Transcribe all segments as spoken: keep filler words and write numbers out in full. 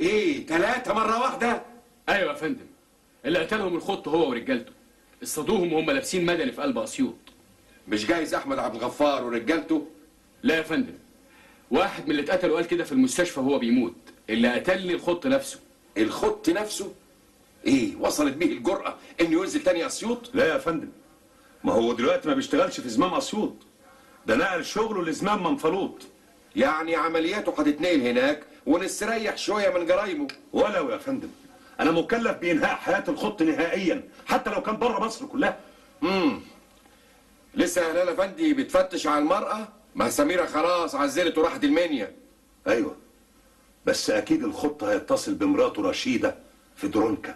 ايه ثلاثة مرة واحدة؟ ايوه يا فندم، اللي قتلهم الخط هو ورجالته، اصطادوهم وهم لابسين مدني في قلب اسيوط. مش جايز احمد عبد الغفار ورجالته؟ لا يا فندم، واحد من اللي اتقتلوا قال كده في المستشفى وهو بيموت، اللي قتلني الخط نفسه. الخط نفسه؟ ايه وصلت بيه الجرأة انه ينزل تاني اسيوط؟ لا يا فندم، ما هو دلوقتي ما بيشتغلش في زمام اسيوط، ده نقل شغله لزمام منفلوط. يعني عملياته هتتنقل هناك ونستريح شوية من جرايمه. ولو يا فندم، انا مكلف بانهاء حياة الخط نهائيا حتى لو كان بره مصر كلها. امم لسه يا هلال افندي بتفتش على المرأة؟ ما سميرة خلاص عزلت وراحت المنيا. ايوه، بس اكيد الخط هيتصل بمراته رشيدة في درونكا.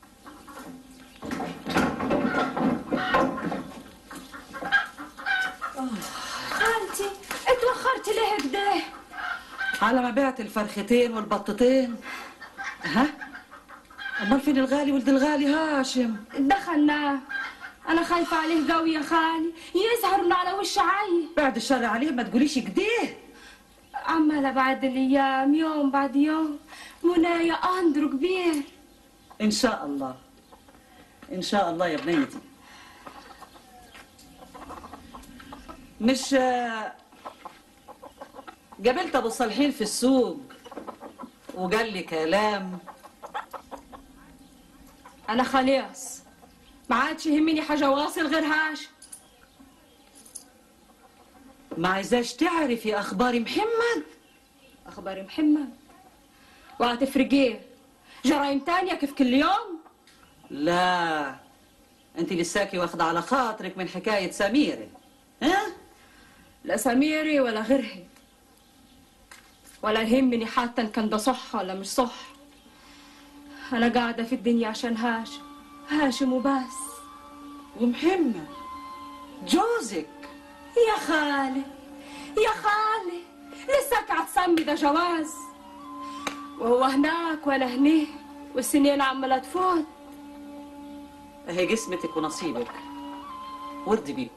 خالتي اتوخرتي ليه كده؟ على ما بعت الفرختين والبطتين. ها؟ امال فين الغالي ولد الغالي هاشم؟ دخلناه. انا خايفه عليه قوي يا خالي، يظهر انه على وش عاي. بعد الشر عليه ما تقوليش كده. عماله بعد الايام يوم بعد يوم منايا اندرو كبير. ان شاء الله ان شاء الله يا بنيتي. مش قابلت ابو صالحين في السوق وقال لي كلام؟ انا خلاص ما عادش يهمني حاجه واصل غير هاش. ما عايزاش تعرفي اخبار محمد؟ اخبار محمد وهتفرق ايه؟ جرايم تانية كيف كل يوم؟ لا، انت لساكي واخده على خاطرك من حكايه سميره. ها؟ لا سميري ولا غيرها، ولا يهمني حتى ان كان ده صح ولا مش صح. انا قاعده في الدنيا عشان هاشم، هاشم وبس. ومحمد جوزك؟ يا خالي يا خالي لساك هتصمي ده جواز، وهو هناك وانا هنيه والسنين عماله تفوت. اهي جسمتك ونصيبك، وردي بيه.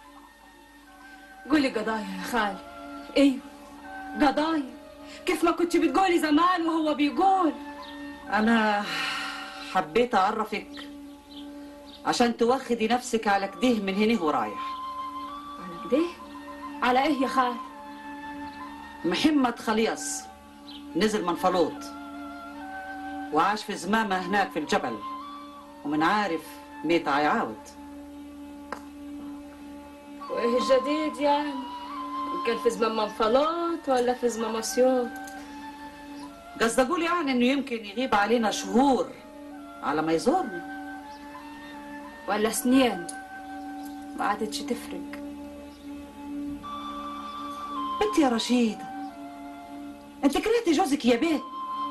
قولي قضايا يا خالي. ايوه قضايا، كيف ما كنت بتقولي زمان وهو بيقول. انا حبيت اعرفك عشان توخدي نفسك على كده من هنا ورايح. على كده؟ على ايه يا خالي؟ محمد خليص نزل منفلوط وعاش في زمامه هناك في الجبل، ومن عارف ميت هيعاود. وايه الجديد يعني؟ ان كان في زمام منفلوط ولا في زمام اسيوط؟ قصد اقول يعني انه يمكن يغيب علينا شهور على ما يزورنا، ولا سنين، ما عادتش تفرق. بنتي يا رشيدة، انت كرهتي جوزك يا بيه؟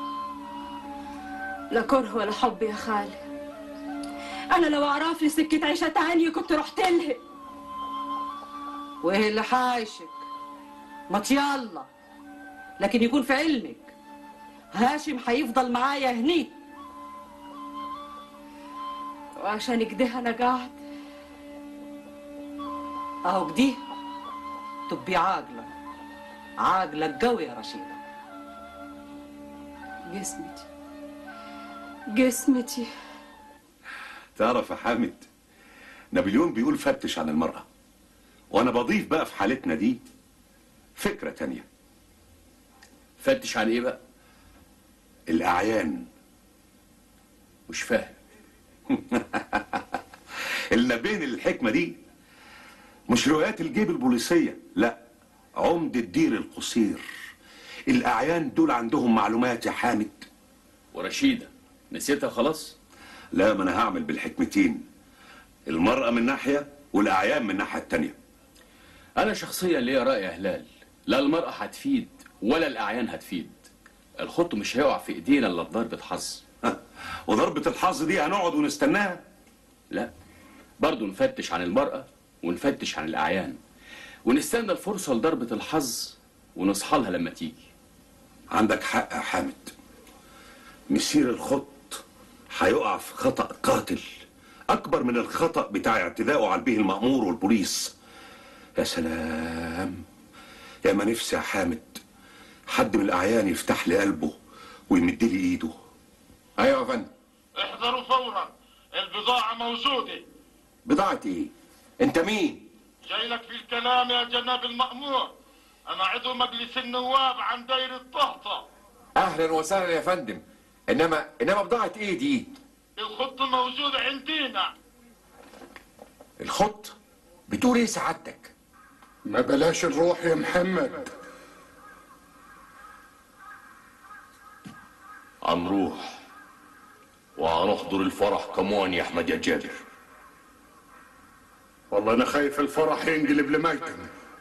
لا كره ولا حب يا خالي. انا لو اعرف لي سكه عيشه تانية كنت رحت لها. وايه اللي حايشك؟ ما يلا، لكن يكون في علمك هاشم هيفضل معايا هني. وعشان كده انا قاعد اهو كده تبقي عاقله، عاقله قوي يا رشيده. جسمتي جسمتي. تعرف يا حامد، نابليون بيقول فتش عن المرأة، وانا بضيف بقى في حالتنا دي فكرة تانية. فتش عن ايه بقى؟ الاعيان. مش فاهم. اللي بين الحكمة دي مش روايات الجيب البوليسية، لا، عمدة دير القصير. الاعيان دول عندهم معلومات يا حامد. ورشيدة نسيتها خلاص؟ لا، ما انا هعمل بالحكمتين، المرأة من ناحية والاعيان من الناحية التانية. انا شخصيا ليا رأي يا هلال، لا المرأة هتفيد ولا الاعيان هتفيد. الخط مش هيقع في ايدينا الا بضربة حظ. وضربة الحظ دي هنقعد ونستناها؟ لا، برضه نفتش عن المرأة ونفتش عن الاعيان ونستنى الفرصة لضربة الحظ ونصحى لها لما تيجي. عندك حق يا حامد، مسير الخط هيقع في خطأ قاتل أكبر من الخطأ بتاع اعتداءه على البيه المأمور والبوليس. يا سلام، يا ما نفسي يا حامد حد من الأعيان يفتح لي قلبه ويمد لي ايده. ايوه يا فندم. احذروا فورا، البضاعة موجودة. بضاعة ايه؟ انت مين؟ جاي لك في الكلام يا جناب المأمور. انا عضو مجلس النواب عن دايرة طهطة. اهلا وسهلا يا فندم. انما انما بضاعة ايه دي؟ الخط موجود عندنا. الخط؟ بتقول ايه سعادتك؟ ما بلاش نروح يا محمد. هنروح وهنحضر الفرح كمان يا احمد يا جابر. والله انا خايف الفرح ينقلب لميتم.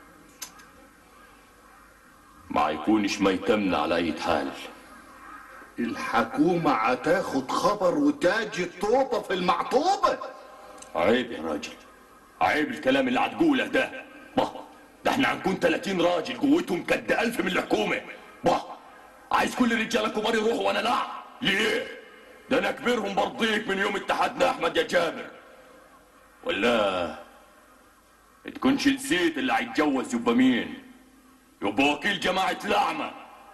ما يكونش ميتمنا على اي حال. الحكومة هتاخد خبر وتاج الطوبة في المعطوبة. عيب يا راجل، عيب الكلام اللي هتقوله ده. bah ده احنا هنكون ثلاثين راجل قوتهم قد ألف من الحكومة. bah عايز كل الرجاله الكبار يروحوا وانا لا؟ ليه؟ ده انا كبيرهم برضيك من يوم اتحادنا احمد يا جابر. ولا تكونش نسيت اللي هيتجوز يبقى مين؟ يبقى وكيل جماعة لعمة.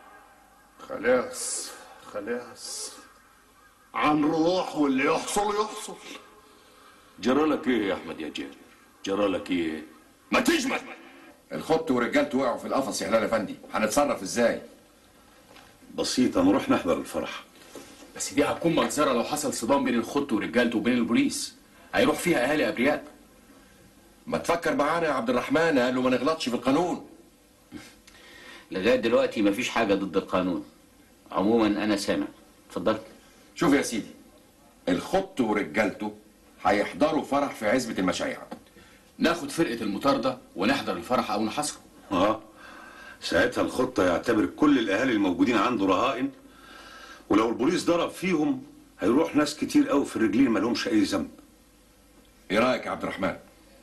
خلاص خلاص هنروح واللي يحصل يحصل. جرالك ايه يا احمد يا جابر؟ جرالك ايه؟ ما تجمل. الخط ورجالته وقعوا في القفص يا هلال افندي، هنتصرف ازاي؟ بسيطة، نروح نحضر الفرح. بس دي هتكون مجزرة لو حصل صدام بين الخط ورجالته وبين البوليس، هيروح فيها اهالي ابرياء. ما تفكر معانا يا عبد الرحمن، قالوا ما نغلطش في القانون. لغايه دلوقتي مفيش حاجه ضد القانون. عموما انا سامع. اتفضل. شوف يا سيدي، الخط ورجالته هيحضروا فرح في عزبة المشايع. ناخد فرقة المطاردة ونحضر الفرح او نحاصره. اه ساعتها الخطة يعتبر كل الاهالي الموجودين عنده رهائن، ولو البوليس ضرب فيهم هيروح ناس كتير قوي في الرجلين ما لهمش اي ذنب. ايه رايك يا عبد الرحمن؟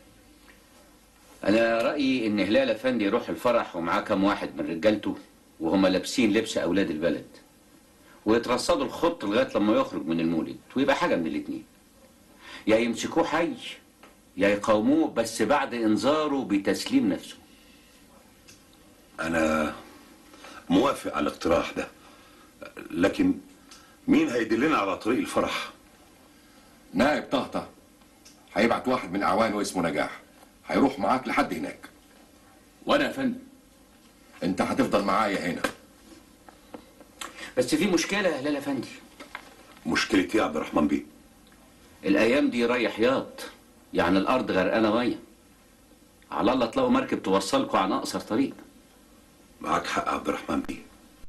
انا رايي ان هلال افندي يروح الفرح ومعاه كام واحد من رجالته وهم لابسين لبس اولاد البلد، ويترصدوا الخط لغايه لما يخرج من المولد، ويبقى حاجه من الاتنين: يا يمسكوه حي يا يقاوموه، بس بعد انذاره بتسليم نفسه. انا موافق على الاقتراح ده، لكن مين هيدلنا على طريق الفرح؟ نائب طهطة هيبعت واحد من اعوانه اسمه نجاح، هيروح معاك لحد هناك. وانا يا فندم؟ انت هتفضل معايا هنا. بس في مشكله يا هلال افندي. مشكلة ايه يا عبد الرحمن بيه؟ الايام دي رايح ياض، يعني الارض غرقانه ميه. على الله تلاقوا مركب توصلكوا عن اقصر طريق. معاك حق يا عبد الرحمن بيه،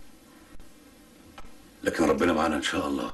لكن ربنا معانا ان شاء الله.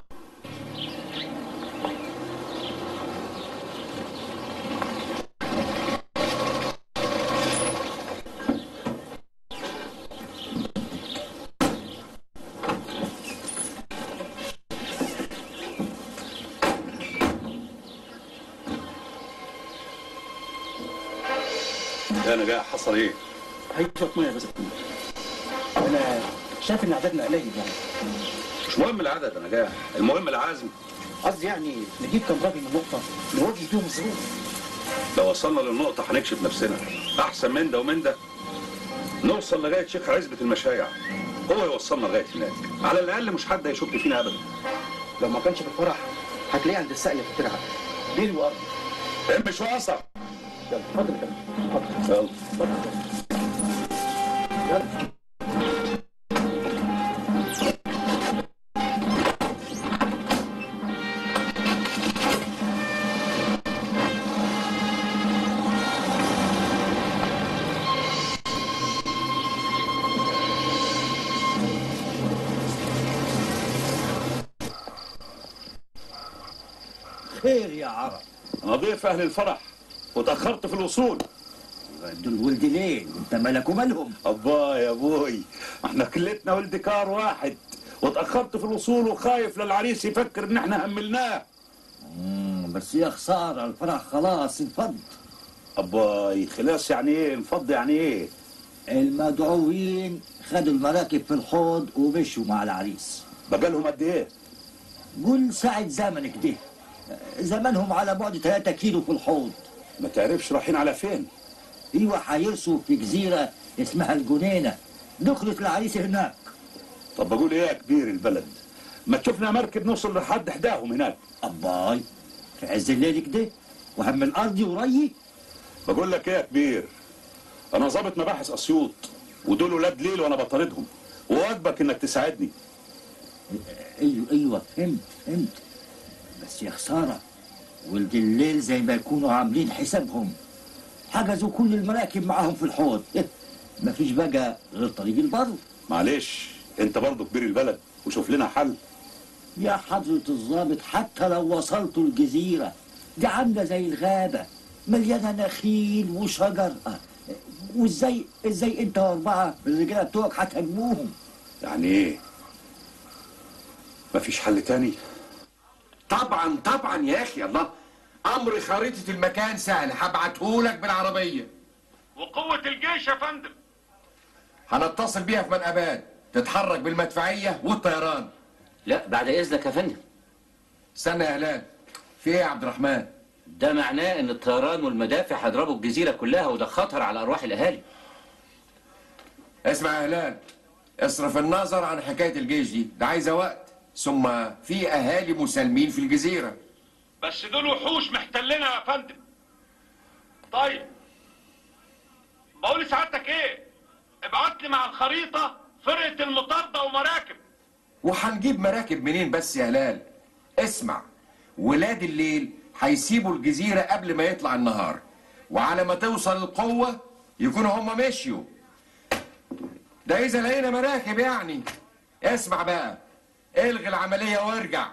يا نجاح، حصل ايه؟ هي شوية مية بس. أنا شايف إن عددنا قليل يعني. مش مهم العدد يا نجاح، المهم العزم. قصدي يعني نجيب كام راجل من النقطة نواجه بيهم الظروف. لو وصلنا للنقطة هنكشف نفسنا، أحسن من ده ومن ده. نوصل لغاية شيخ عزبة المشايع، هو يوصلنا لغاية هناك، على الأقل مش حد هيشك فينا أبدا. لو ما كانش في الفرح هتلاقيه عند السقل في الترعة، ليل وأرض. مش واصل. يلا اتفضل يا كابتن، اتفضل. يلا اتفضل. يلا. خير يا عرب؟ أنا ضيف أهل الفرح وتأخرت في الوصول. دول ولد لين، انت مالك ومالهم؟ أبا يا أبوي، احنا كلتنا ولد كار واحد، وتأخرت في الوصول وخايف للعريس يفكر إن احنا هملناه. امم بس يا خسارة، الفرح خلاص انفض. أباي خلاص يعني إيه؟ انفض يعني إيه؟ المدعوين خدوا المراكب في الحوض ومشوا مع العريس. بقالهم قد إيه؟ قول ساعة زمن كده، زمانهم على بعد ثلاثة كيلو في الحوض. ما تعرفش رايحين على فين؟ ايوه، هيرسوا في جزيرة اسمها الجنينة، دخلت العريس هناك. طب بقول إيه يا كبير البلد؟ ما تشوفنا مركب نوصل لحد حداهم هناك. أباي في عز الليل كده وهم الأرض وري. بقول لك ايه يا كبير، انا ظابط مباحث اسيوط ودول ولاد ليل وانا بطاردهم، وواجبك انك تساعدني. ايوه ايوه فهمت فهمت، بس يا خساره ولد الليل زي ما يكونوا عاملين حسابهم حجزوا كل المراكب معاهم في الحوض. مفيش بقى غير طريق البر. معلش انت برضه كبير البلد وشوف لنا حل. يا حضرة الضابط حتى لو وصلتوا الجزيرة دي عاملة زي الغابة مليانة نخيل وشجر، وازاي ازاي انت واربعة من الرجالة بتوعك هتهاجموهم؟ يعني ايه؟ مفيش حل تاني؟ طبعا طبعا يا اخي، الله امر خريطة المكان سهل، هبعتهولك بالعربية. وقوة الجيش يا فندم؟ هنتصل بيها في منقبات تتحرك بالمدفعية والطيران. لا بعد اذنك يا فندم. استنى يا هلال، في ايه يا عبد الرحمن؟ ده معناه ان الطيران والمدافع هيضربوا الجزيرة كلها، وده خطر على ارواح الاهالي. اسمع يا هلال، اصرف النظر عن حكاية الجيش دي، ده عايزة وقت، ثم في اهالي مسالمين في الجزيرة. بس دول وحوش محتلينها يا فندم. طيب بقول لسعادتك ايه، ابعت لي مع الخريطة فرقة المطاردة ومراكب. وهنجيب مراكب منين بس يا هلال؟ اسمع، ولاد الليل هيسيبوا الجزيرة قبل ما يطلع النهار، وعلى ما توصل القوة يكونوا هم مشيوا. ده إذا لقينا مراكب يعني. اسمع بقى، الغي العملية وارجع.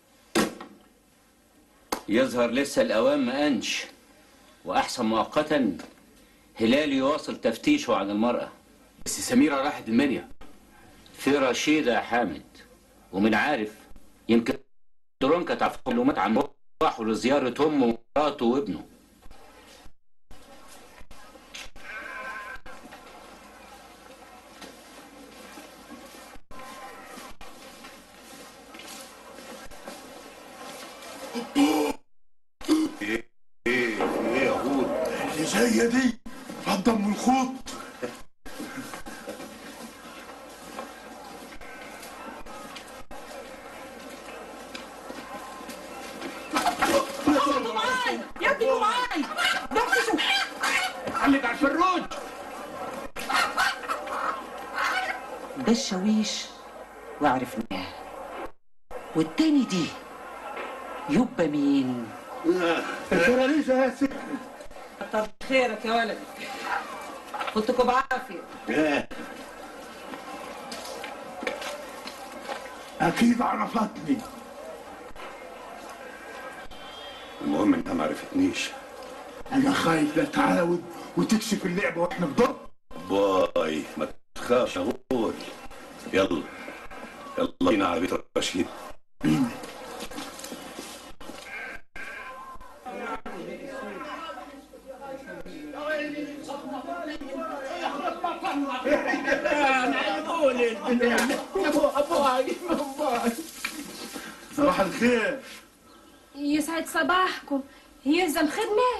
يظهر لسه الأوان ما قنش، وأحسن مؤقتا هلال يواصل تفتيشه عن المرأة. بس سميرة راحت المنيا. في رشيدة يا حامد، ومن عارف يمكن درونكا تعرف معلومات عن راحوا لزيارة أمه ومراته وابنه. ايه ايه ايه يا هود؟ اللي زي دي هتضم الخوط. يا ابني معاي دفشوا. علق على الفروج. ده الشاويش وعرفناه، والتاني دي يبقى مين؟ الفراريسة يا ست. كتر خيرك يا ولد، كنتكم بعافية. أكيد عرفتني. المهم انت ما عرفتنيش. أنا خايف لا تعاود وتكشف اللعبة وإحنا بضرب. باي ما تخافش يا غول. يلا يلا بينا على بيت رشيد. بينا. صباح الخير. يسعد صباحكم. يلزم خدمة؟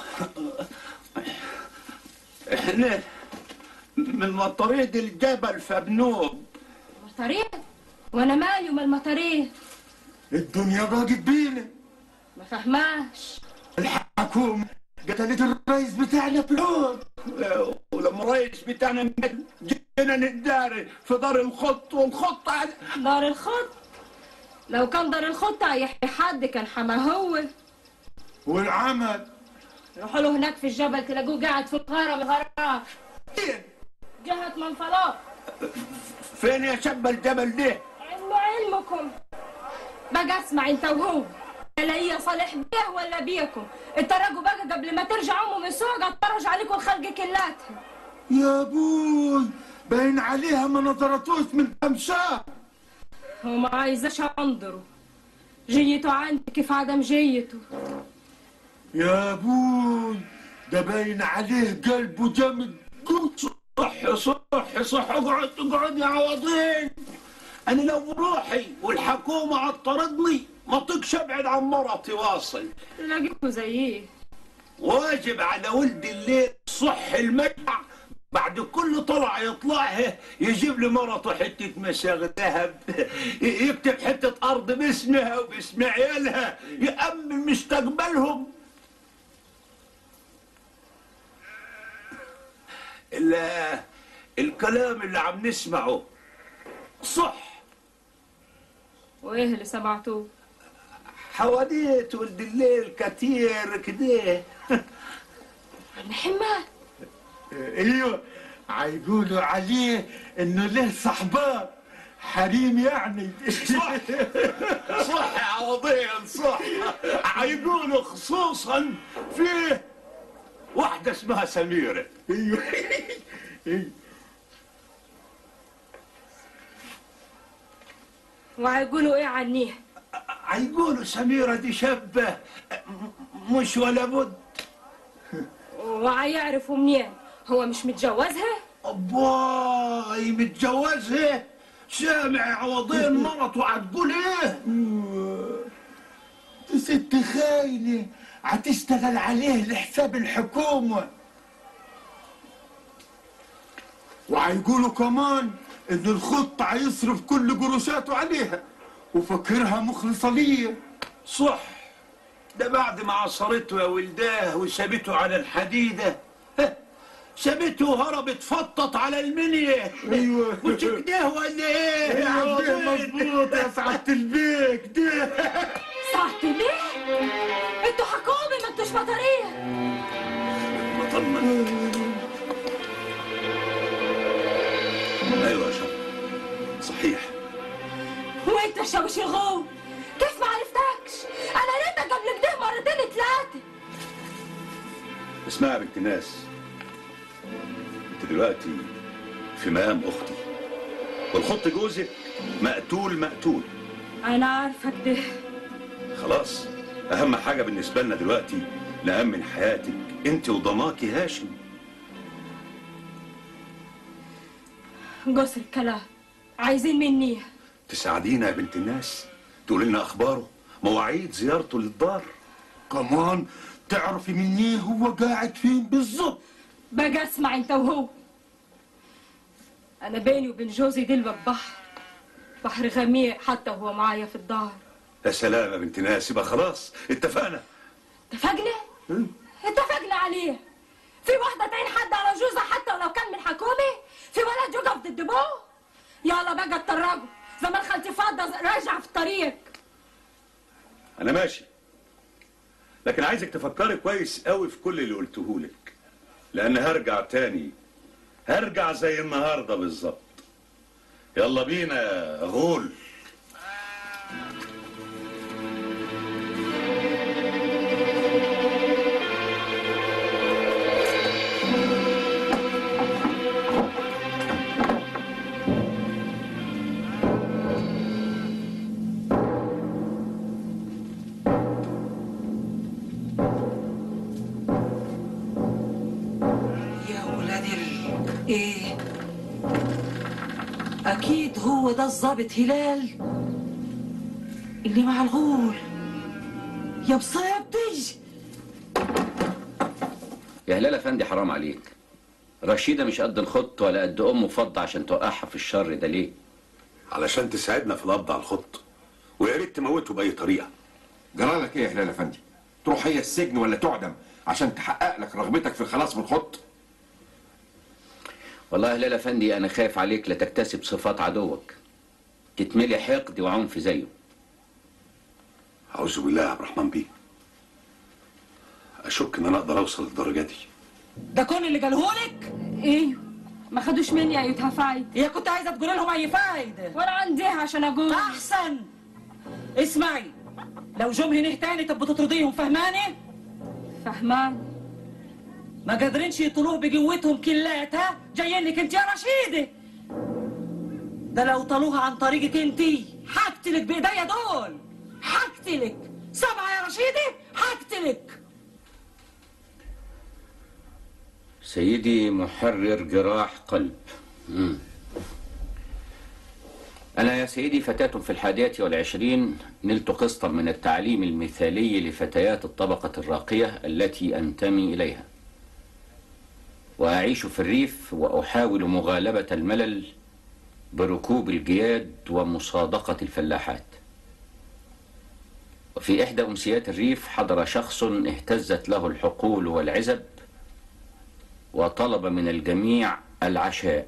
احنا من مطاريد الجبل فبنوب. مطاريد؟ وانا مالي ومال المطاريد؟ الدنيا ضاقت بينا. ما فهماش. الحكومة قتلت الرئيس بتاعنا بلود، ولما الرئيس بتاعنا مات جينا نداري في دار الخط، والخط على دار الخط؟ لو كان دار الخط هيحكي حد كان حما هو. والعمل روحوا له هناك في الجبل تلاقوه قاعد في الغارة من الغارات. جهة منفلاط. فين يا شاب الجبل ده؟ علم علمكم. بقى اسمع انت وهو، لا هي صالح بيه ولا بيكم، اترجوا بقى قبل ما ترجعوا من السوق اتفرج عليكم الخلق كلاتها. يا ابوي باين عليها ما نظرتوش من كم شهر. هو ما عايزاش انظره، جيته عندي كيف عدم جيته. يا ابوي ده باين عليه قلبه جامد. صح صح صح اقعد اقعد يا عوضين. انا لو بروحي والحكومه عطردني ما اطيقش ابعد عن مرتي واصل. تلاقيكوا زيه. واجب على ولد الليل صح المجمع بعد كل طلع يطلعها يجيب لي مرته حتة مساغ ذهب، يكتب حتة أرض باسمها وباسم عيالها، يأمن مستقبلهم. ال- الكلام اللي عم نسمعه صح. وايه اللي سمعتوه؟ حواديت ولد الليل كتير كده. محمد ايوه، عيقولوا عليه انه له صحبات حريم يعني. صح صح يا عوضين، صح. عيقولوا خصوصا فيه واحدة اسمها سميرة. ايوه وهيقولوا ايه عنيها؟ عيقولوا سميرة دي شابة مش ولا بد. وهيعرفوا منين؟ هو مش متجوزها؟ باي متجوزها؟ سامع يا عوضين مرته هتقول ايه؟ دي ست خاينة هتشتغل عليه لحساب الحكومة. وهيقولوا كمان ان الخط هيصرف كل قروشاته عليها وفكرها مخلصة ليه. صح، ده بعد ما عصرته يا ولداه وسابته على الحديدة، ها، سابته وهربت فطت على المنية. ايوه مش كده ولا ايه يا عوضين؟ مظبوط يا سعادة البيك ده. سعادة البيك؟ انتوا حكومي ما انتوش مطرية. بطمن. ايوه يا شرف، صحيح. وانت يا شاويش الغول كيف ما عرفتكش؟ انا ريتك قبل كده مرتين ثلاثة. اسمعي يا بنت الناس، انت دلوقتي في مقام اختي، والخط جوزك مقتول مقتول. انا عارفة كده. خلاص، اهم حاجه بالنسبه لنا دلوقتي نأمن حياتك انت وضناكي هاشم. قصر الكلام، عايزين مني تساعدينا يا بنت الناس، تقول لنا اخباره، مواعيد زيارته للدار. كمان تعرفي مني هو قاعد فين بالظبط. بقى اسمع انت وهو، انا بيني وبين جوزي دلوقتي بحر بحر غميق حتى وهو معايا في الدار. يا سلام يا بنت ناس، يبقى خلاص اتفقنا. اتفقنا؟ اتفقنا عليه. في واحدة تعين حد على جوزها حتى ولو كان من حكومي؟ في ولد يقف ضد ابوه؟ يلا بقى اتطرقوا، زمان خالتي فاضة راجعة في الطريق. انا ماشي، لكن عايزك تفكري كويس قوي في كل اللي قلتهولك، لان هرجع تاني، هرجع زي النهارده بالظبط. يلا بينا يا غول. ايه اكيد هو ده الظابط هلال اللي مع الغول. يا بصيبتي يا هلال افندي، حرام عليك. رشيدة مش قد الخط ولا قد امه فضة عشان توقعها في الشر ده. ليه؟ علشان تساعدنا في القبض على الخط، ويا ريت تموته باي طريقه. جرالك ايه يا هلال افندي؟ تروح هي السجن ولا تعدم عشان تحقق لك رغبتك في الخلاص من الخط؟ والله يا هلال افندي انا خايف عليك لا تكتسب صفات عدوك، تتملي حقد وعنف زيه. اعوذ بالله يا عبد الرحمن بيه، اشك ان انا اقدر اوصل للدرجه دي. ده كون اللي قالهولك؟ ايوه، ما خدوش مني ايتها فايدة. يا كنت عايزه تقولي لهم اي فايده ولا عنديها عشان اقول. احسن. اسمعي، لو جم هنا تاني تبقوا تطرديهم، فهماني؟ فهمان. ما قادرينش يطلوه بقوتهم كلاتها، جايين لك انت يا رشيده. ده لو طلوها عن طريقك انت حقتلك بايديا دول، حقتلك. سامعه يا رشيده؟ حقتلك. سيدي محرر جراح قلب. مم. أنا يا سيدي فتاة في الحادية والعشرين، نلت قسطا من التعليم المثالي لفتيات الطبقة الراقية التي أنتمي إليها. وأعيش في الريف وأحاول مغالبة الملل بركوب الجياد ومصادقة الفلاحات. وفي إحدى أمسيات الريف حضر شخص اهتزت له الحقول والعزب وطلب من الجميع العشاء.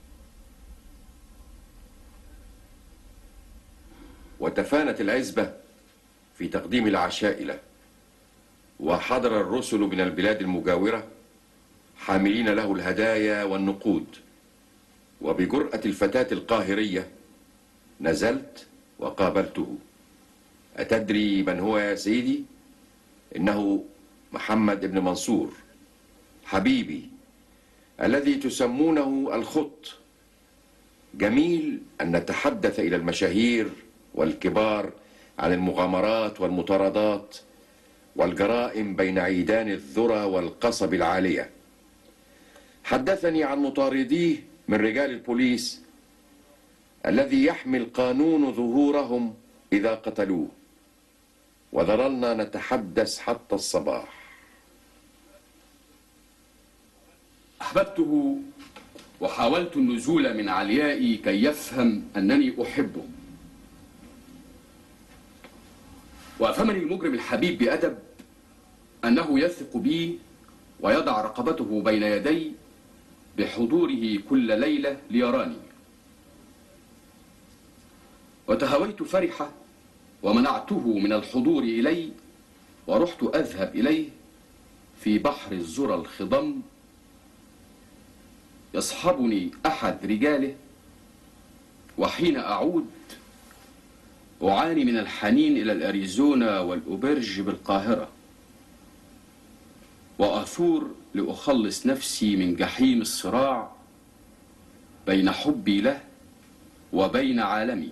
وتفانت العزبة في تقديم العشاء له، وحضر الرسل من البلاد المجاورة حاملين له الهدايا والنقود. وبجرأة الفتاة القاهرية نزلت وقابلته. أتدري من هو يا سيدي؟ إنه محمد بن منصور حبيبي الذي تسمونه الخط. جميل أن نتحدث إلى المشاهير والكبار عن المغامرات والمطاردات والجرائم بين عيدان الذرى والقصب العالية. حدثني عن مطارديه من رجال البوليس الذي يحمي القانون ظهورهم إذا قتلوه، وظللنا نتحدث حتى الصباح. أحببته وحاولت النزول من عليائي كي يفهم أنني أحبه، وأفهمني المجرم الحبيب بأدب أنه يثق بي ويضع رقبته بين يدي بحضوره كل ليلة ليراني. وتهويت فرحة ومنعته من الحضور إلي، ورحت أذهب إليه في بحر الذرى الخضم. يصحبني أحد رجاله، وحين أعود أعاني من الحنين إلى الأريزونا والأوبرج بالقاهرة، وأثور لأخلص نفسي من جحيم الصراع بين حبي له وبين عالمي.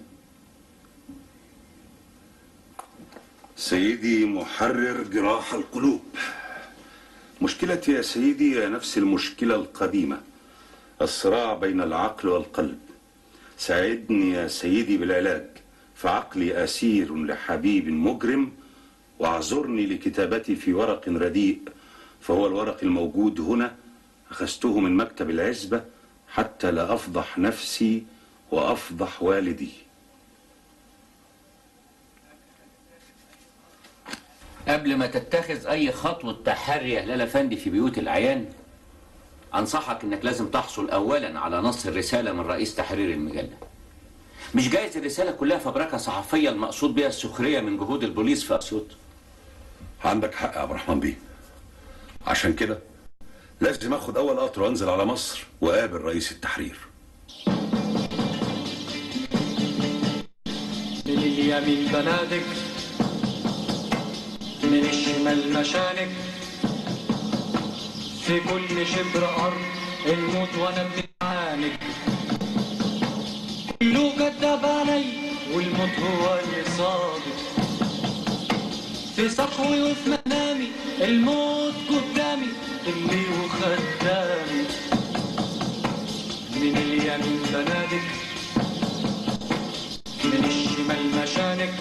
سيدي محرر جراح القلوب، مشكلتي يا سيدي هي نفس المشكلة القديمة، الصراع بين العقل والقلب. ساعدني يا سيدي بالعلاج، فعقلي أسير لحبيب مجرم، واعذرني لكتابتي في ورق رديء، فهو الورق الموجود هنا أخذته من مكتب العزبة حتى لا أفضح نفسي وأفضح والدي. قبل ما تتخذ أي خطوة تحري يا هلال أفندي في بيوت العيان، أنصحك إنك لازم تحصل أولا على نص الرسالة من رئيس تحرير المجلة. مش جايز الرسالة كلها فبركة صحفية المقصود بها السخرية من جهود البوليس في أسيوط. عندك حق يا عبد الرحمن بيه، عشان كده لازم اخد اول قطر وانزل على مصر واقابل رئيس التحرير. من اليمين بنادق، من الشمال مشانق، في كل شبر ارض الموت وانا بنعانق. كله كداب علي والموت هو اللي صادق، في صحوي وفي منامي الموت قدامي اللي وخدامي. من اليمين بنادق، من الشمال مشانق،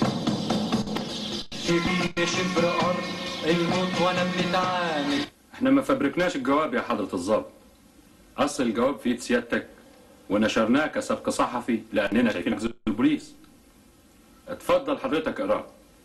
في كل شبر ارض الموت وانا بنتعانق. احنا ما فبركناش الجواب يا حضرة الضابط، اصل الجواب في ايد سيادتك ونشرناه كسبق صحفي لاننا شايفينك زي البوليس. اتفضل حضرتك اقراه.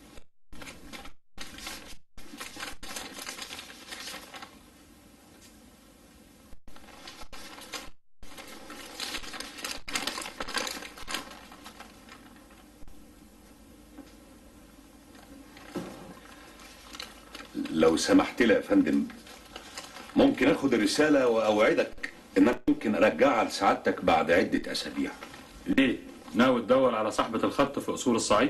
لو سمحت لي يا فندم، ممكن اخد الرسالة واوعدك ان انا ممكن ارجعها لسعادتك بعد عدة اسابيع. ليه؟ ناوي تدور على صاحبة الخط في اصول الصعيد؟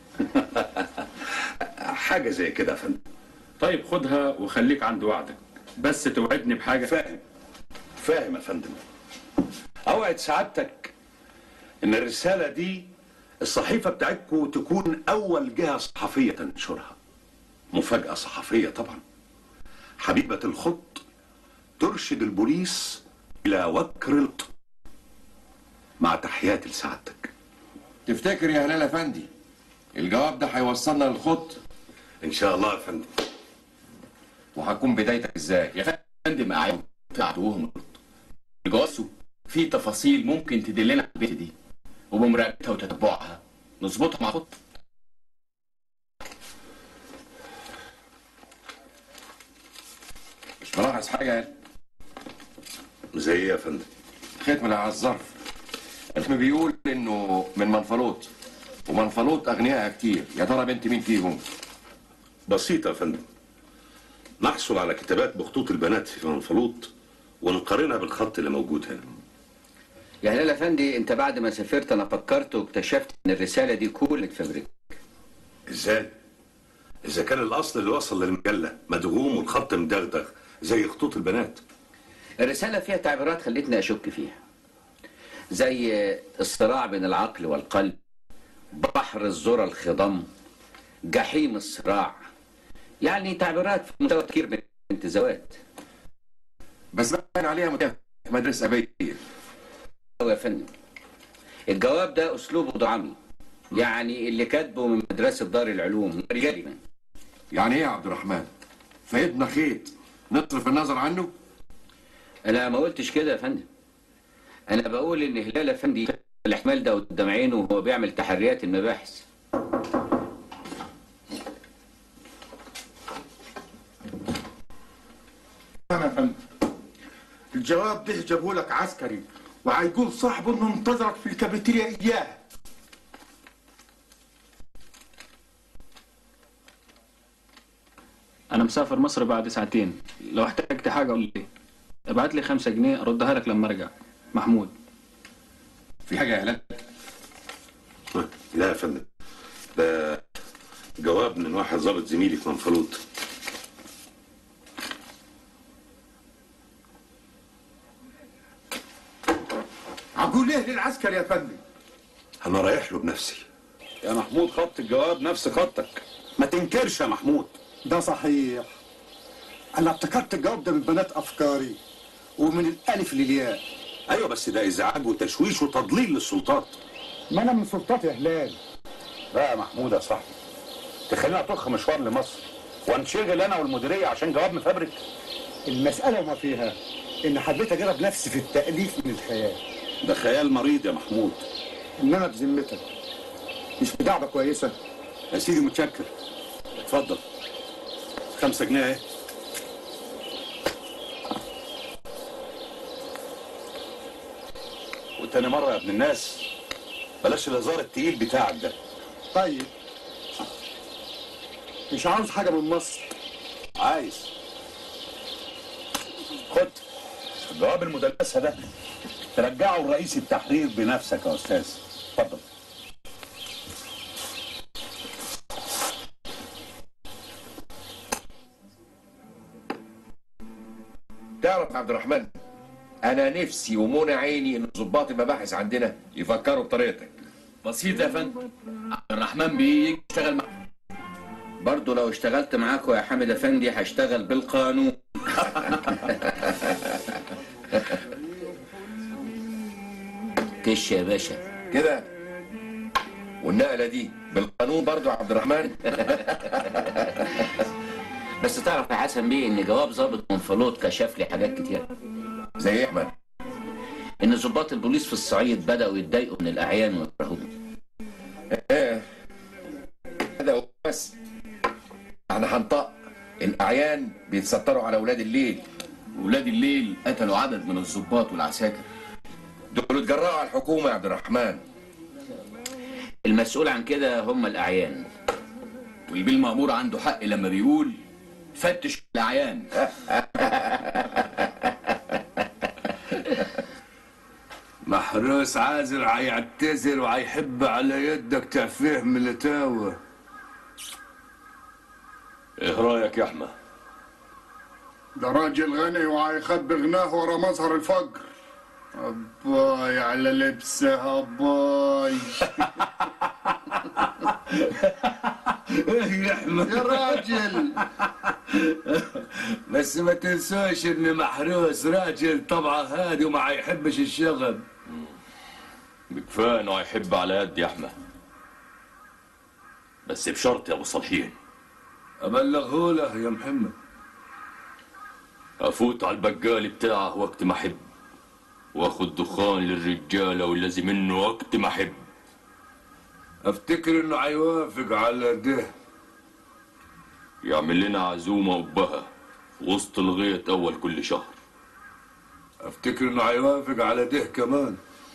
حاجة زي كده يا فندم. طيب خدها وخليك عند وعدك، بس توعدني بحاجة. فاهم فاهم يا فندم. اوعد سعادتك ان الرسالة دي الصحيفة بتاعتكم تكون اول جهة صحفية تنشرها. مفاجأة صحفية طبعا. حبيبة الخط ترشد البوليس إلى وكر القط. مع تحياتي لسعادتك. تفتكر يا هلال أفندي الجواب ده هيوصلنا للخط؟ إن شاء الله يا فندم. وهتكون بدايتك إزاي؟ يا فندم أعين تعطوهم جواسه في تفاصيل ممكن تدلنا على البيت دي، وبمراقبتها وتتبعها نظبطها مع خط. مش ملاحظ حاجه؟ زي ايه يا فندم؟ ختم اللي على الظرف. الختم بيقول انه من منفلوط، ومنفلوط اغنياء كتير. يا ترى بنت مين فيهم؟ بسيطة يا فندم. نحصل على كتابات بخطوط البنات في منفلوط ونقارنها بالخط اللي موجود هنا. يا هلال افندي، انت بعد ما سافرت انا فكرت واكتشفت ان الرساله دي كلها فابريك. ازاي؟ اذا كان الاصل اللي وصل للمجله مدغوم والخط مدغدغ زي خطوط البنات. الرساله فيها تعبيرات خلتني اشك فيها، زي الصراع بين العقل والقلب، بحر الذرة الخضم، جحيم الصراع. يعني تعبيرات في مستوى كتير من الانتزاوات. بس باين عليها مدرسة أبية. يا فندم، الجواب ده أسلوبه دعمي، يعني اللي كاتبه من مدرسة دار العلوم رجالي. يعني إيه يا عبد الرحمن؟ فايدنا خيط نصرف النظر عنه؟ أنا ما قلتش كده يا فندم. أنا بقول إن هلال أفندي الاحتمال ده قدام عينه وهو بيعمل تحريات المباحث. أنا يا فندم، الجواب ده جابه لك عسكري وهيقول صاحبه انه انتظرك في الكافيتيريا اياه. انا مسافر مصر بعد ساعتين، لو احتجت حاجه قول لي. ابعت لي خمسة جنيه اردها لك لما ارجع. محمود. في حاجه يا هلال؟ لا يا فندم، ده جواب من واحد ضابط زميلي في منفلوط. عقول ايه للعسكري يا فندم؟ انا رايح له بنفسي. يا محمود، خط الجواب نفس خطك، ما تنكرش يا محمود. ده صحيح. انا ابتكرت الجواب ده من بنات افكاري ومن الالف للياء. ايوه بس ده ازعاج وتشويش وتضليل للسلطات. ما انا من سلطات يا هلال. لا يا محمود يا صاحبي، تخليني اطخ مشوار لمصر وانشغل انا والمديريه عشان جواب مفبرك. المساله وما فيها ان حبيت اجرب نفسي في التاليف من الخيال. ده خيال مريض يا محمود. انما بذمتك مش بدعبه كويسه؟ يا سيدي متشكر. اتفضل. خمسة جنيه اهي. وتاني مرة يا ابن الناس بلاش الهزار التقيل بتاعك ده. طيب، مش عاوز حاجة من مصر؟ عايز. خد الجواب المدلسة ده ترجعه لرئيس التحرير بنفسك يا استاذ. اتفضل. تعرف يا عبد الرحمن، انا نفسي ومنى عيني ان ضباط المباحث عندنا يفكروا بطريقتك. بسيط يا فندم، عبد الرحمن بيجي يشتغل معاك. برضه لو اشتغلت معاكوا يا حامد افندي هشتغل بالقانون. كش يا باشا كده. والنقله دي بالقانون برضه يا عبد الرحمن. بس تعرف يا حسن بيه ان جواب ضابط منفلوط كشف لي حاجات كتير. زي ايه يا احمد؟ ان ضباط البوليس في الصعيد بداوا يتضايقوا من الاعيان ويكرهوهم. ايه هذا بس. احنا هنطق الاعيان بيتستروا على اولاد الليل. ولاد الليل قتلوا عدد من الضباط والعساكر. دول اتجرأوا على الحكومه يا عبد الرحمن. المسؤول عن كده هم الاعيان. والبيه المأمور عنده حق لما بيقول فتش الاعيان. محروس عازر هيعتذر وهيحب على يدك تعفيه من التاوه. ايه رايك يا احمد؟ ده راجل غني وهيخبي غناه ورا مظهر الفقر. أباي على لبسه أباي. ايه يا احمد يا راجل. بس ما تنساش ان محروس راجل طبعه هادي وما هيحبش الشغب. بكفايه انه هيحب على قد يا احمد، بس بشرط يا ابو صالحين. ابلغه له يا محمد. افوت على البقال بتاعه وقت ما احب، واخد دخان للرجاله والذي منه وقت ما احب. افتكر انه هيوافق على ده. يعمل لنا عزومه قبها وسط الغيط اول كل شهر. افتكر انه هيوافق على ده كمان.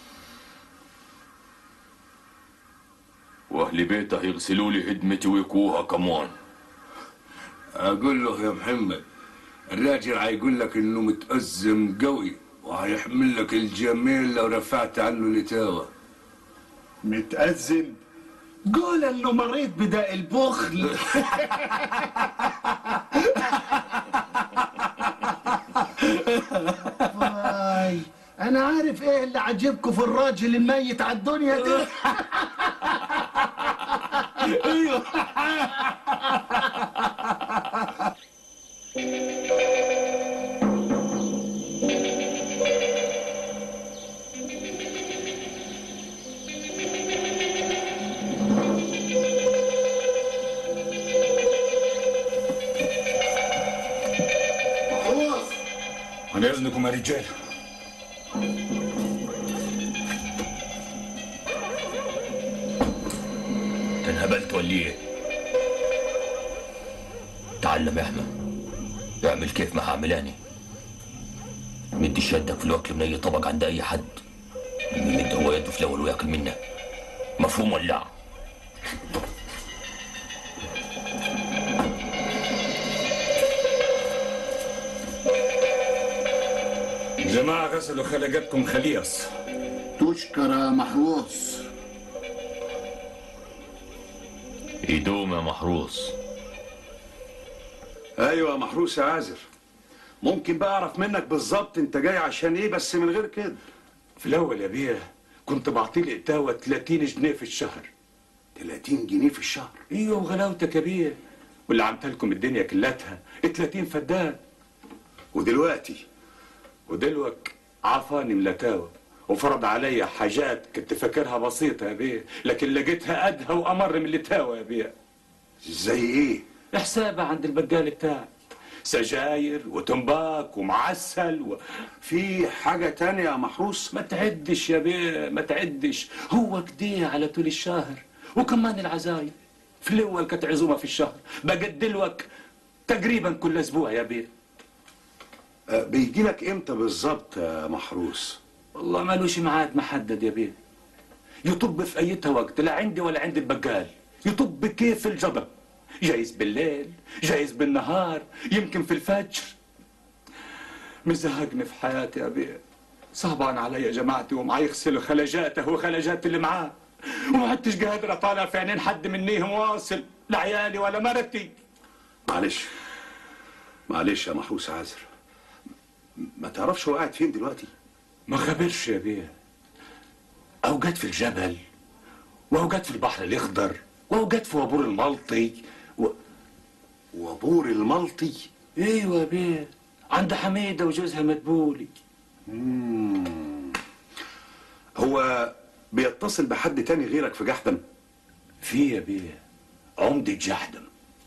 واهل بيته هيغسلوا لي هدمتي ويكوها كمان. اقول له يا محمد الراجل هيقول لك انه متأزم قوي وهيحمل لك الجميل لو رفعت عنه لتاوه. متأزم؟ قول انه مريض بداء البخل. واي انا عارف ايه اللي عجبكم في الراجل الميت على الدنيا ده. ايوه. عن اذنكم يا رجال. انهبلت ولا ايه؟ تعلم يا احمد، اعمل كيف ما هعملاني. مد شدك في الوكل من اي طبق عند اي حد، يمد هو يده في الاول وياكل منه. مفهوم ولا لا؟ جماعة غسلوا خلقتكم خليص. تشكر يا محروس. يدوم يا محروس. ايوه يا محروس يا عازر. ممكن بقى اعرف منك بالظبط انت جاي عشان ايه بس من غير كده؟ في الاول يا بيه كنت بعطيه القتاوة ثلاثين جنيه في الشهر. ثلاثين جنيه في الشهر؟ ايوه وغلاوتك يا بيه، واللي عملت لكم الدنيا كلتها ثلاثين فدان. ودلوقتي؟ ودلوقتي عفاني ملتاوة وفرض عليا حاجات كنت فاكرها بسيطة يا بيه، لكن لقيتها أدهى وأمر من التاوة يا بيه. زي إيه؟ حسابة عند البقال بتاعي، سجاير وتنباك ومعسل و... في حاجة تانية يا محروس؟ ما تعدش يا بيه ما تعدش، هو كده على طول الشهر. وكمان العزايم، في الأول كانت عزومة في الشهر، بقت دلوقتي تقريبا كل أسبوع يا بيه. بيجي لك امتى بالظبط يا محروس؟ والله مالوش ميعاد محدد يا بيه، يطب في ايتها وقت، لا عندي ولا عند البقال، يطب كيف الجدب، جايز بالليل جايز بالنهار يمكن في الفجر. مزهقني في حياتي يا بيه، صعبان علي جماعتي ومعي يغسلوا خلجاته وخلجات اللي معاه، وما عدتش قادر اطالع في عينين حد منيهم واصل لعيالي ولا مرتي. معلش معلش يا محروس عازر، ما تعرفش هو قاعد فين دلوقتي؟ ما خبرش يا بيه، اوقات في الجبل واوقات في البحر الاخضر واوقات في وابور الملطي و... وابور الملطي؟ ايوه يا بيه، عند حميده وجوزها مدبولي. مم. هو بيتصل بحد تاني غيرك في جحدم؟ في يا بيه، عمدة جحدم.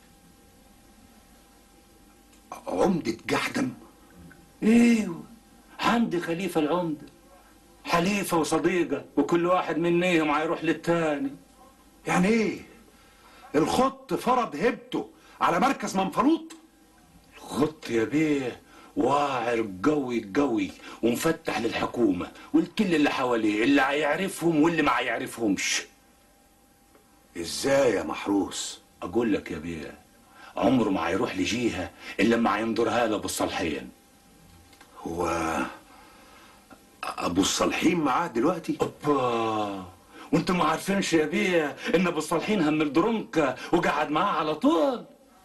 عمدة جحدم؟ ايوه، حمدي خليفة العمدة، حليفة وصديقة وكل واحد منيهم هيروح للتاني. يعني ايه؟ الخط فرض هبته على مركز منفلوط؟ الخط يا بيه واعر قوي قوي ومفتح للحكومة والكل اللي حواليه، اللي هيعرفهم واللي ما هيعرفهمش. ازاي يا محروس؟ اقول لك يا بيه، عمره ما هيروح لجيهة الا لما هينظرها له بالصالحين. هو ابو الصالحين معاه دلوقتي؟ اوبا، وانتم ما عارفينش يا بيه ان ابو الصالحين هم الدرونكة وقعد معاه على طول؟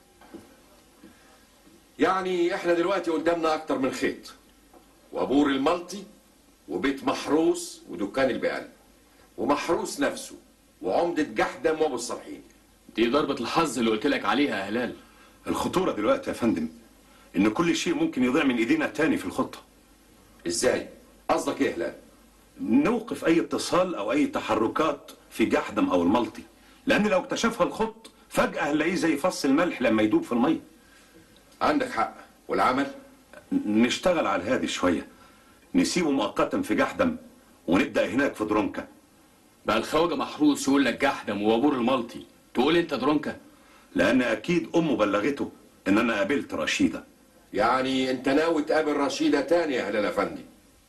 يعني احنا دلوقتي قدامنا اكتر من خيط، وابور الملطي وبيت محروس ودكان البقال ومحروس نفسه وعمدة جحدم وابو الصالحين. دي ضربة الحظ اللي قلت لك عليها يا هلال. الخطورة دلوقتي يا فندم ان كل شيء ممكن يضيع من ايدينا تاني في الخطة. ازاي؟ قصدك ايه يا هلال؟ نوقف اي اتصال او اي تحركات في جحدم او الملطي، لان لو اكتشفها الخط فجأة هنلاقيه زي فص الملح لما يدوب في المية. عندك حق. والعمل؟ نشتغل على الهادي شويه، نسيبه مؤقتا في جحدم ونبدا هناك في درونكا. بقى الخواجه محروس يقول لك جحدم وبابور الملطي، تقول انت درونكا؟ لان اكيد امه بلغته ان انا قابلت رشيده. يعني انت ناوي تقابل رشيده تاني يا هلال افندي؟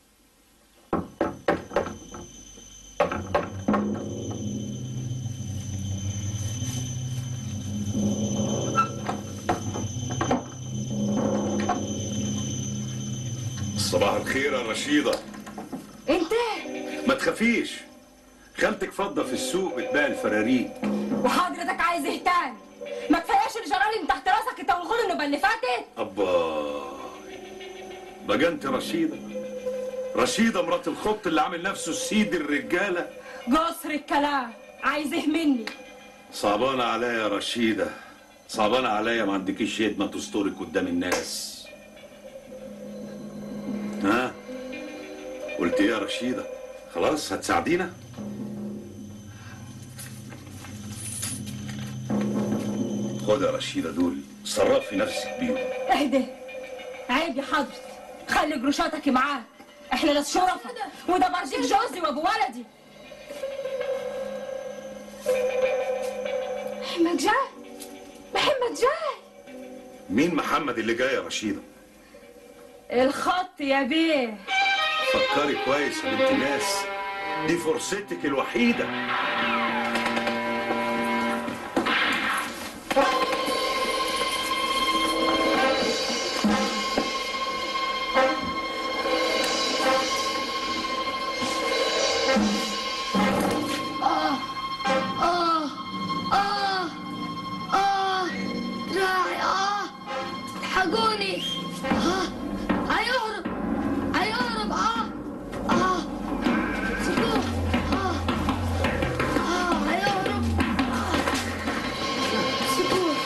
صباح الخير يا رشيده. انت ما تخافيش، خالتك فضه في السوق بتبيع الفراريك. وحضرتك عايز ايه تاني؟ ما كفاياش اللي جرالي من تحت راسك انت والغول النوبه اللي فاتت؟ ابا بقى انت رشيده، رشيده مرات الخط اللي عامل نفسه السيد الرجاله. قصر الكلام، عايز ايه مني؟ صعبانه عليا يا رشيده، صعبانه عليا ما عندكيش يد ما تستورك قدام الناس. ها قلت ايه يا رشيده؟ خلاص هتساعدينا؟ خد يا رشيده دول صرفي نفسك بيهم. اهدى، عيب يا حضرتك، خلي جروشاتك معاك، احنا ناس شرفة وده برجيك جوزي وابو ولدي. محمد جاي، محمد جاي. مين محمد اللي جاي يا رشيده؟ الخط يا بيه. فكري كويس يا بنت ناس، دي فرصتك الوحيده. آه آه آه آه دراعي آه الحقوني آه هيهرب هيهرب آه آه سيبوه آه آه هيهرب آه سيبوه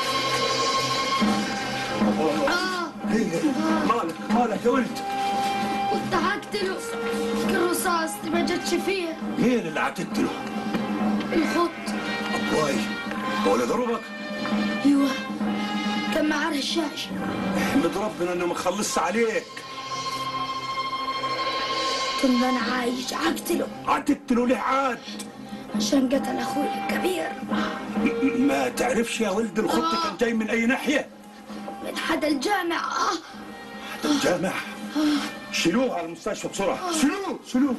آه مالك مالك يا ولد؟ كنت هقتله الرصاص دي ما جاتش فيها. مين اللي هتقتله؟ الخط. ابواي هو اللي ضربك؟ ايوه كان معاه رشاش. احمد ربنا انه ما خلصش عليك. كنت انا عايش هقتله. هتقتله ليه عاد؟ عشان قتل اخوي الكبير. ما تعرفش يا ولد الخط كان جاي من اي ناحيه؟ من حدا الجامع. اه حدا الجامع؟ شيلوه على المستشفى بسرعه، شيلوه شيلوه.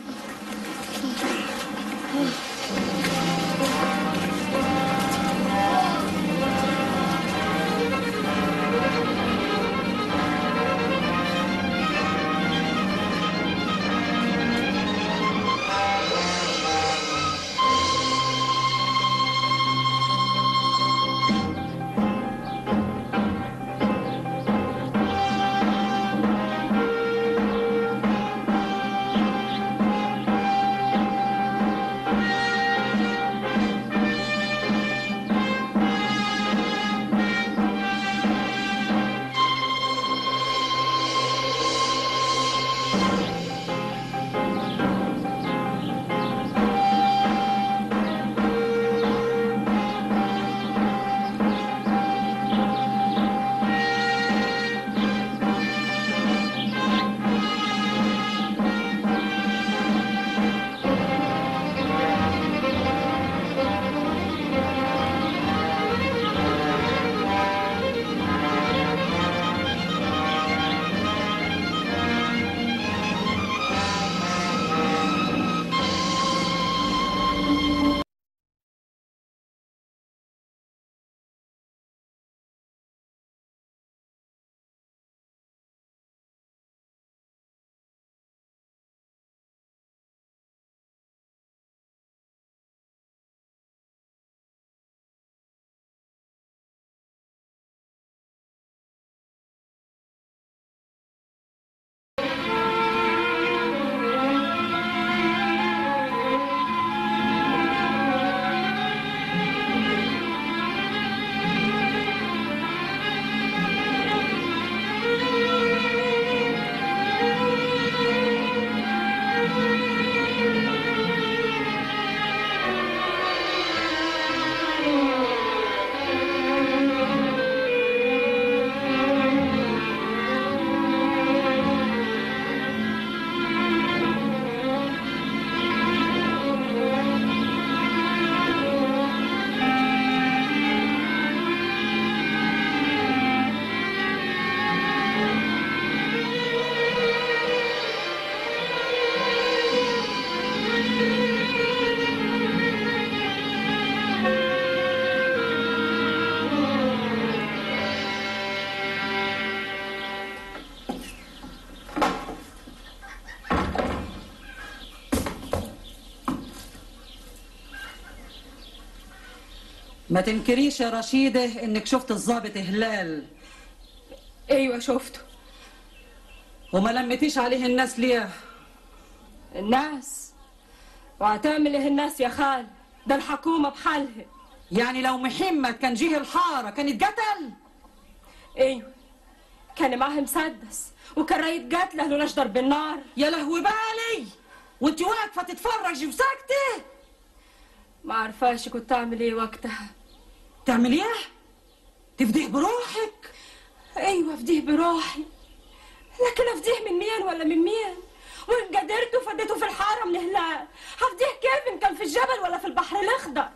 ما تنكريش يا رشيدة انك شفت الضابط هلال. ايوه شفته. وما لمتيش عليه الناس ليه؟ الناس؟ وهتعمل ايه الناس يا خال؟ ده الحكومة بحالها. يعني لو محمد كان جه الحارة كان اتقتل؟ ايوه، كان معاه مسدس وكان رايد قتله لولاش ضرب النار. يا لهوي بالي، وانت واقفة تتفرجي وساكتة؟ ما عرفاش كنت اعمل ايه وقتها. تعمل ايه؟ تفديه بروحك؟ ايوه افديه بروحي، لكن افديه من مين ولا من مين؟ وان قدرت وفديته في الحاره من هلال، هفديه كيف ان كان في الجبل ولا في البحر الاخضر؟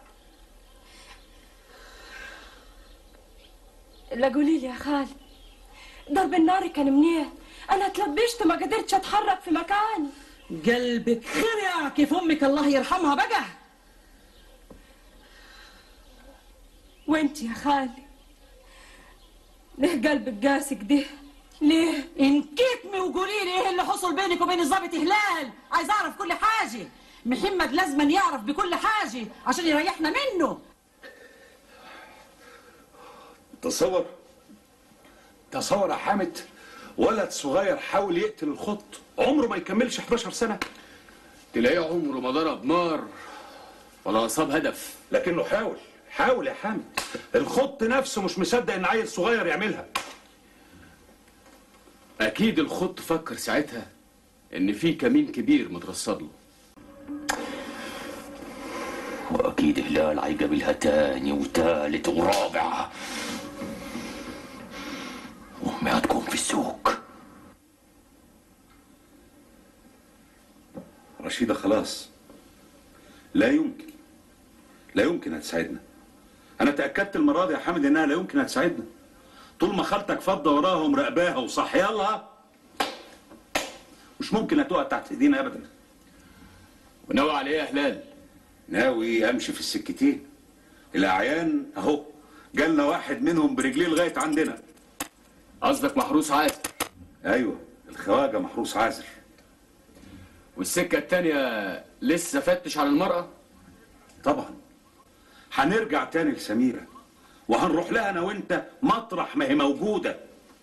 لا قولي لي يا خالي، ضرب النار كان منين؟ انا اتلبشت وما قدرتش اتحرك في مكاني. قلبك خرع كيف امك الله يرحمها بقى. وانت يا خالي ليه قلبك قاسي كده؟ ليه؟ انكتمي وقولي لي ايه اللي حصل بينك وبين الضابط هلال، عايز اعرف كل حاجه. محمد لازم يعرف بكل حاجه عشان يريحنا منه. تصور تصور يا حامد، ولد صغير حاول يقتل الخط عمره ما يكملش احداشر سنه. تلاقيه عمره ما ضرب نار ولا اصاب هدف، لكنه حاول حاول يا حامد. الخط نفسه مش مصدق ان عيل صغير يعملها. اكيد الخط فكر ساعتها ان في كمين كبير مترصد له، واكيد هلال هيقابلها تاني وتالت ورابع، وامي هتكون في السوق. رشيدة خلاص لا يمكن لا يمكن هتساعدنا. انا تاكدت المره دي يا حامد انها لا يمكن هتساعدنا. طول ما خالتك فاضه وراها ومراقباها وصحيه لها مش ممكن هتقع تحت ايدينا ابدا. وناوي على ايه يا هلال؟ ناوي امشي في السكتين. الاعيان اهو جالنا واحد منهم برجليه لغايه عندنا. قصدك محروس عازر؟ ايوه الخواجه محروس عازر. والسكه التانيه لسه فتش على المراه؟ طبعا هنرجع تاني لسميره وهنروح لها انا وانت مطرح ما هي موجوده.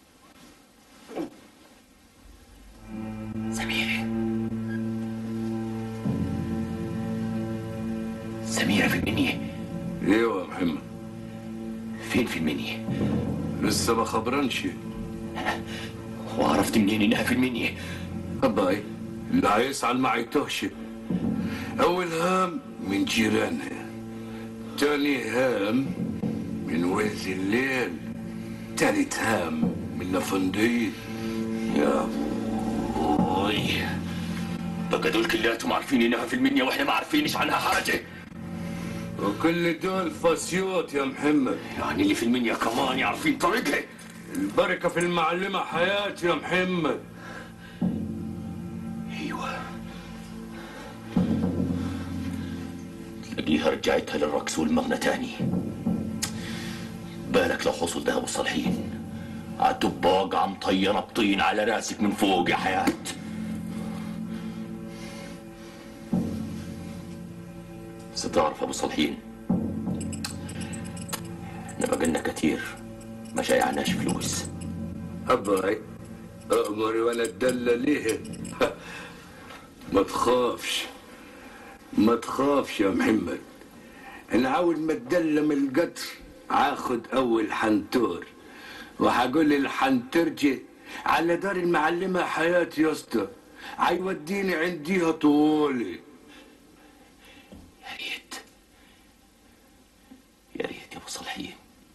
سميره سميره في المنيه. ايوه يا محمد. فين في المنيه؟ لسه ما خبرنش. وعرفت منين انها في المنيه؟ أباي اللي هيسعى ما يتوهش. اول هام من جيرانها، تاني هام من ولد الليل، تالت هام من نفنديل. يا بوي بقى دول كلاتهم عارفين انها في المنيا واحنا ما عارفينش عنها حاجه. وكل دول فاسيوط يا محمد. يعني اللي في المنيا كمان عارفين طريقها. البركه في المعلمه حياتي يا محمد. ايوه تلاقيها رجعتها للرقص والمغنى تاني. بالك لو حصل دهب الصالحين عالدباق عم طينه بطين على راسك من فوق يا حياة. ستعرف ابو صالحين احنا بقالنا كتير ما جايعناش فلوس. أباي أمري ولا الدلة ليه. ما تخافش ما تخافش يا محمد. أنا عاود ما تدلم القطر هاخد أول حنتور وهقول للحنترجي على دار المعلمة حياة يا اسطى هيوديني عنديها طولي. يا ريت يا ريت يا ابو صالحين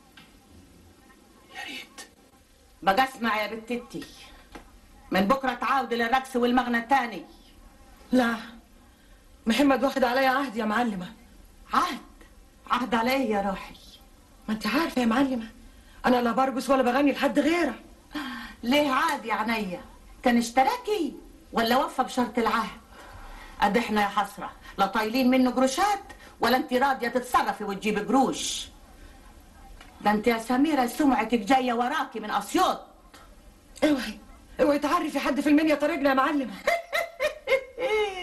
يا ريت. بقى اسمع يا بتتي، من بكره تعاود للرقص والمغنى التاني. لا محمد واخد عليا عهد يا معلمة. عهد؟ عهد على ايه يا روحي؟ ما انت عارفة يا معلمة انا لا برقص ولا بغني لحد غيرك. ليه عاد يا عينيا؟ كان اشتراكي ولا وفى بشرط العهد؟ قد احنا يا حسرة لا طايلين منه قروشات ولا انت راضية تتصرفي وتجيبي قروش. ده انت يا سميرة سمعتك جاية وراكي من اسيوط. اوعي اوعي تعرفي حد في المنيا طريقنا يا معلمة.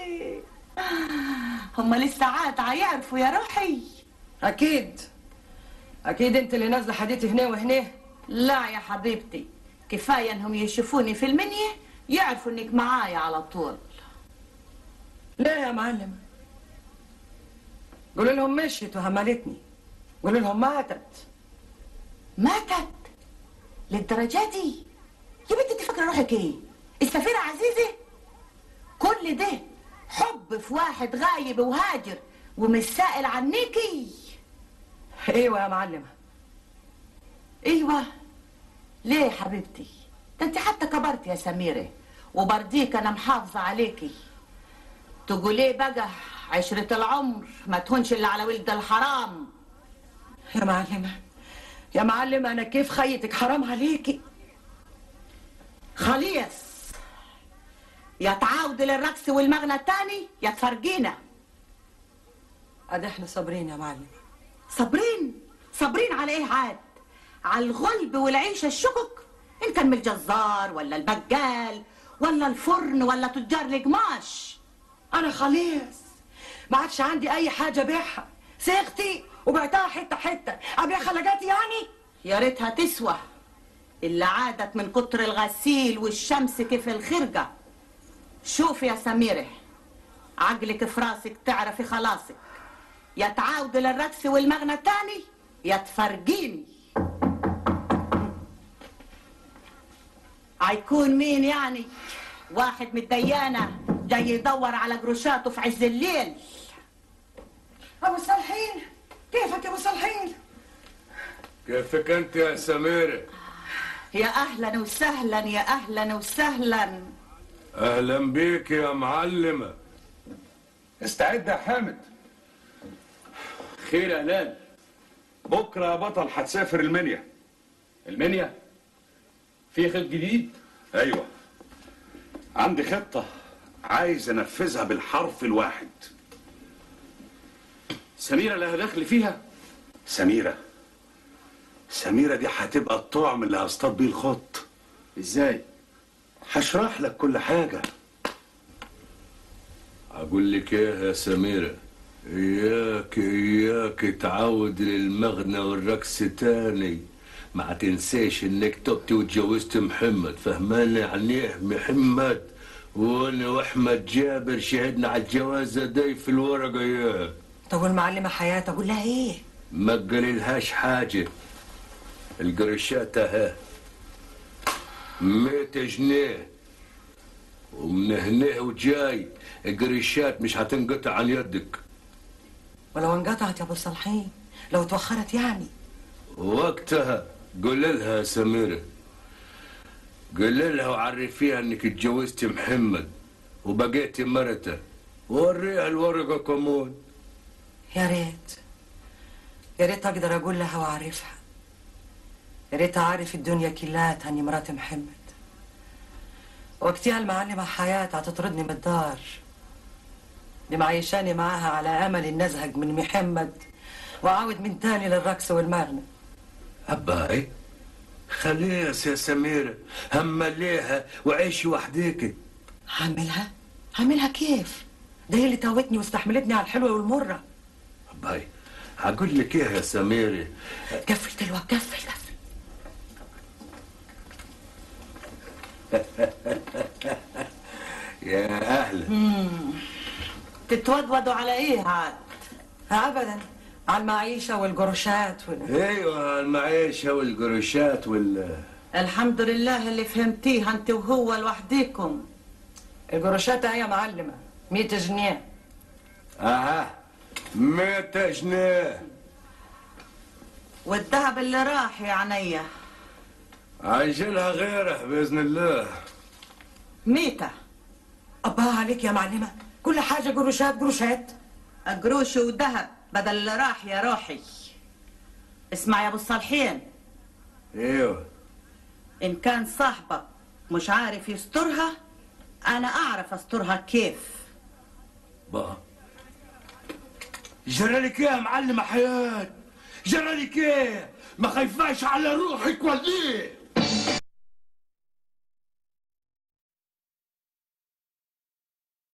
هم لسه عاد هيعرفوا يا روحي. اكيد اكيد انت اللي نازله حديتي هنا وهنا. لا يا حبيبتي، كفايه انهم يشوفوني في المنيه يعرفوا انك معايا على طول. لا يا معلم، قولوا لهم مشيت وهملتني، قولوا لهم ماتت. ماتت؟ للدرجه دي؟ يا بنتي انت فاكره روحك ايه؟ السفيره عزيزه؟ كل ده حب في واحد غايب وهاجر ومش سائل عنيكي؟ ايوه يا معلمه. ايوه ليه يا حبيبتي؟ ده انت حتى كبرت يا سميره، وبرضيك انا محافظه عليكي. تقولي بقى عشرة العمر ما تهونش الا على ولد الحرام. يا معلمه يا معلمه انا كيف خيتك حرام عليكي. خليص، يا تعاود للرقص والمغنى التاني يا تفرجينا. ادي احنا صابرين يا معلمه. صابرين؟ صابرين على ايه عاد؟ على الغلب والعيشه الشكك، ان كان من الجزار ولا البقال ولا الفرن ولا تجار القماش. انا خليص ما عادش عندي اي حاجه بيعها، سيختي وبعتها حته حته، ابيع خلقاتي يعني. يا ريتها تسوى، اللي عادت من كتر الغسيل والشمس كيف الخرقه. شوفي يا سميره، عقلك في راسك تعرفي خلاصك، يا تعاودي للرقص والمغنى التاني يا تفرجيني. هيكون مين يعني؟ واحد متديانه جاي يدور على قروشاته في عز الليل. ابو صالحين، كيفك يا ابو صالحين؟ كيفك انت يا سميره؟ يا اهلا وسهلا، يا اهلا وسهلا. اهلا بيك يا معلمه. استعد يا حامد. خير يا هلال؟ بكره يا بطل هتسافر المنيا. المنيا؟ في خط جديد؟ ايوه، عندي خطه عايز انفذها بالحرف الواحد. سميره لها دخل فيها؟ سميره سميره دي هتبقى الطعم اللي هصطاد بيه الخط. ازاي؟ هشرح لك كل حاجه. اقول لك ايه يا سميره، اياك اياك تعود للمغنى والرقص تاني. ما تنساش انك تبتي وتجوزت محمد، فهمان يعني ايه محمد؟ وانا واحمد جابر شهدنا على الجوازه دي في الورقه. اياه طب والمعلمه حياه اقول لها ايه؟ ما تقوليلهاش حاجه. القرشات اهي مية جنيه، ومن هنا وجاي القرشات مش هتنقطع عن يدك. ولو انقطعت يا ابو صالحين، لو توخرت يعني؟ وقتها قول لها يا سميره، قول لها وعرفيها انك اتجوزتي محمد وبقيتي مرته، وريها الورقه كمان. يا ريت يا ريت اقدر اقول لها واعرفها. يا ريت اعرف الدنيا كلها اني مرات محمد. وقتها المعلمه حياه هتطردني من الدار اللي معيشاني معاها على امل ان ازهق من محمد واعود من تاني للرقص والمغنى. أباي خليص يا سميرة، همليها وعيشي وحديك. هعملها؟ هعملها كيف؟ ده هي اللي توتني واستحملتني على الحلوة والمرة. أباي هقول لك ايه يا سميرة. قفل تلوى، قفل قفل. يا أهلا. تتودودوا على ايه عاد؟ أبدا، على المعيشة والقروشات وال... ايوه المعيشة والقروشات وال الحمد لله اللي فهمتيها انت وهو لوحديكم. القروشات اهي يا معلمة مية جنيه. اها مية جنيه. والذهب اللي راح يا عينيا؟ عايشلها غيره بإذن الله. ميتة. أباها عليك يا معلمة، كل حاجة قروشات قروشات. قروش وذهب بدل اللي راح يا روحي. اسمع يا ابو الصالحين. ايوه. ان كان صاحبك مش عارف يسترها انا اعرف استرها كيف. بقى جرالك ايه يا معلمة حياة؟ جرالك ايه؟ ما خايفاش على روحك ولا ايه؟